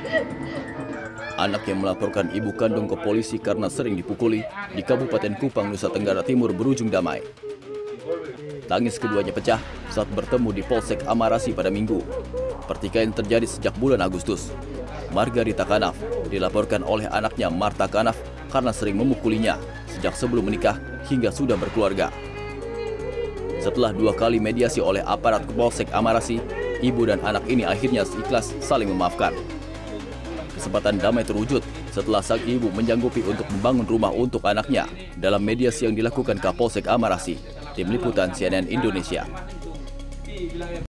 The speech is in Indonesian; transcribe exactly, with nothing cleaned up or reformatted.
Anak yang melaporkan ibu kandung ke polisi karena sering dipukuli di Kabupaten Kupang, Nusa Tenggara Timur berujung damai. Tangis keduanya pecah saat bertemu di Polsek Amarasi pada Minggu. Pertikaian terjadi sejak bulan Agustus. Margarita Kanaf dilaporkan oleh anaknya Marta Kanaf karena sering memukulinya sejak sebelum menikah hingga sudah berkeluarga. Setelah dua kali mediasi oleh aparat Polsek Amarasi, ibu dan anak ini akhirnya ikhlas saling memaafkan. Kesempatan damai terwujud setelah sang ibu menyanggupi untuk membangun rumah untuk anaknya dalam mediasi yang dilakukan Kapolsek Amarasi. Tim Liputan C N N Indonesia.